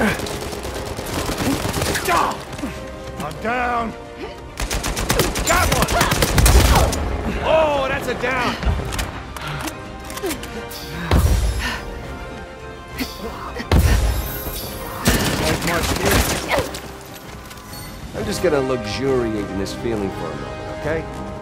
I'm down. Got one. Oh, that's a down. I'm just gonna luxuriate in this feeling for a moment, okay?